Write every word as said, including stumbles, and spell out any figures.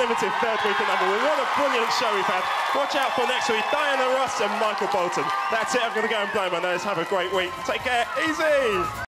consecutive third week at number one. What a brilliant show we've had. Watch out for next week, Diana Ross and Michael Bolton. That's it, I'm going to go and blow my nose. Have a great week. Take care, easy!